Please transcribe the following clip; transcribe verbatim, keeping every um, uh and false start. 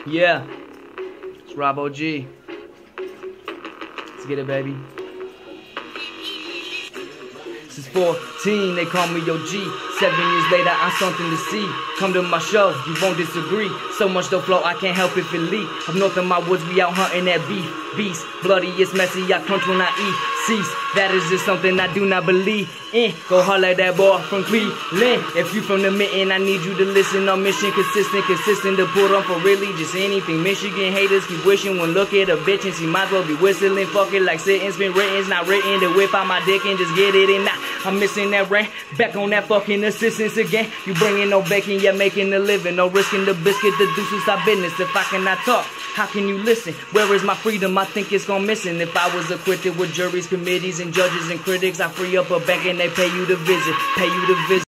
Yeah, it's Rob O G. Let's get it, baby. Since fourteen, they call me O G. Seven years later, I'm something to see. Come to my show, you won't disagree. So much dope flow, I can't help it if it leak. Up north in my woods, we out hunting that beef. Beast, bloody, it's messy, I crunch when I eat. Cease, that is just something I do not believe in. Go holler at that boy from Cleveland. If you from the mitten, I need you to listen. On mission, consistent, consistent to put on for really just anything. Michigan haters keep wishing when look at a bitch and she might as well be whistling. Fuck it like sitting's been written, it's not written. To whip out my dick and just get it in. Nah, I'm missing that rent. Back on that fucking assistance again. You bringing no bacon, you're making a living. No risking the biscuit, the deuces our business. If I cannot talk, how can you listen? Where is my freedom? I think it's gone missing. If I was acquitted with juries, committees, and judges and critics, I free up a bank and they pay you to visit. Pay you to visit.